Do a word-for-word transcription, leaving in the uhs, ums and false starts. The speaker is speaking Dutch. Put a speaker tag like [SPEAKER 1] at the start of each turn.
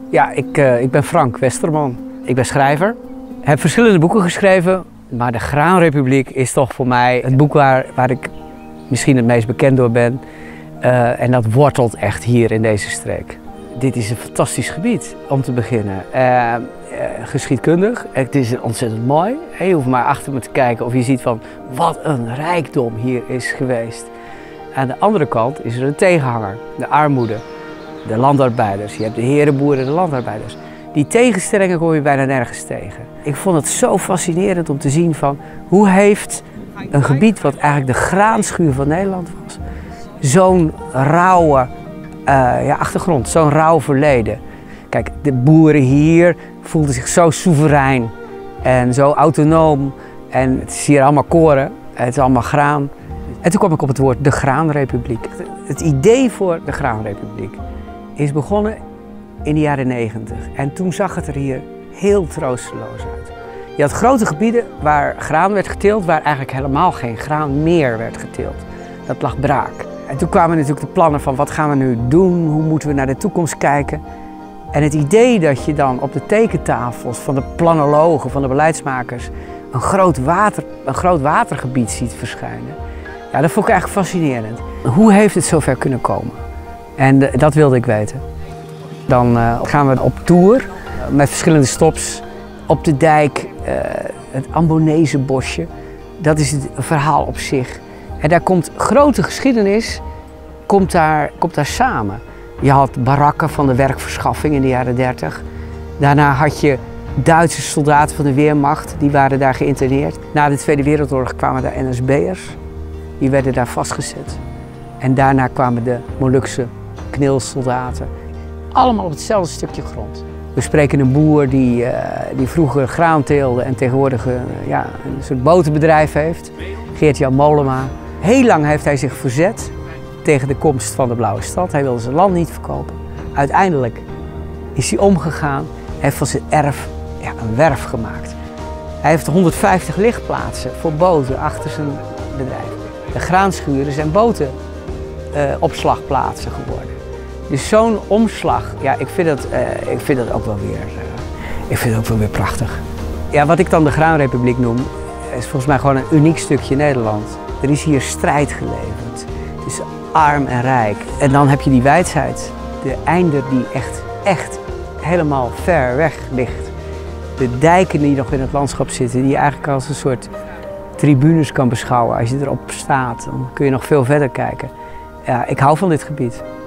[SPEAKER 1] Ja, ik, uh, ik ben Frank Westerman. Ik ben schrijver. Heb verschillende boeken geschreven, maar de Graanrepubliek is toch voor mij het boek waar, waar ik misschien het meest bekend door ben. Uh, en dat wortelt echt hier in deze streek. Dit is een fantastisch gebied om te beginnen. Uh, uh, geschiedkundig, het is ontzettend mooi. Je hoeft maar achter me te kijken of je ziet van wat een rijkdom hier is geweest. Aan de andere kant is er een tegenhanger, de armoede, de landarbeiders. Je hebt de herenboeren, de landarbeiders. Die tegenstellingen kom je bijna nergens tegen. Ik vond het zo fascinerend om te zien van hoe heeft een gebied wat eigenlijk de graanschuur van Nederland was, zo'n rauwe uh, ja, achtergrond, zo'n rauw verleden. Kijk, de boeren hier voelden zich zo soeverein en zo autonoom. En het is hier allemaal koren, het is allemaal graan. En toen kwam ik op het woord de Graanrepubliek. Het idee voor de Graanrepubliek is begonnen in de jaren negentig. En toen zag het er hier heel troosteloos uit. Je had grote gebieden waar graan werd geteeld, waar eigenlijk helemaal geen graan meer werd geteeld. Dat lag braak. En toen kwamen natuurlijk de plannen van wat gaan we nu doen, hoe moeten we naar de toekomst kijken. En het idee dat je dan op de tekentafels van de planologen, van de beleidsmakers, een groot, water, een groot watergebied ziet verschijnen. Ja, dat vond ik eigenlijk fascinerend. Hoe heeft het zover kunnen komen? En uh, dat wilde ik weten. Dan uh, gaan we op tour uh, met verschillende stops op de dijk, uh, het Ambonese-bosje. Dat is het verhaal op zich. En daar komt grote geschiedenis komt daar, komt daar samen. Je had barakken van de werkverschaffing in de jaren dertig. Daarna had je Duitse soldaten van de Weermacht, die waren daar geïnterneerd. Na de Tweede Wereldoorlog kwamen daar N S B'ers, die werden daar vastgezet. En daarna kwamen de Molukse knilsoldaten. Allemaal op hetzelfde stukje grond. We spreken een boer die, uh, die vroeger graan teelde en tegenwoordig uh, ja, een soort botenbedrijf heeft. Geert-Jan Mollema. Heel lang heeft hij zich verzet tegen de komst van de Blauwe Stad. Hij wilde zijn land niet verkopen. Uiteindelijk is hij omgegaan en heeft van zijn erf ja, een werf gemaakt. Hij heeft honderdvijftig lichtplaatsen voor boten achter zijn bedrijf. De graanschuren zijn botenopslagplaatsen uh, geworden. Dus zo'n omslag, ja, ik vind, dat, uh, ik vind dat ook wel weer, uh, ik vind dat ook wel weer prachtig. Ja, wat ik dan de Graanrepubliek noem, is volgens mij gewoon een uniek stukje Nederland. Er is hier strijd geleverd tussen arm en rijk. En dan heb je die wijsheid, de einder die echt, echt helemaal ver weg ligt. De dijken die nog in het landschap zitten, die je eigenlijk als een soort tribunes kan beschouwen. Als je erop staat, dan kun je nog veel verder kijken. Ja, ik hou van dit gebied.